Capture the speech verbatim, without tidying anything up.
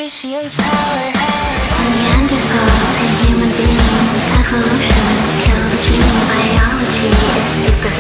appreciate power. Neanderthal to human being, evolution, kill the gene, biology is super